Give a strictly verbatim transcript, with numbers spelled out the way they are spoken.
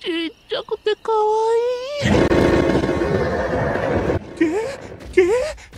ちっちゃくてかわいい。げげ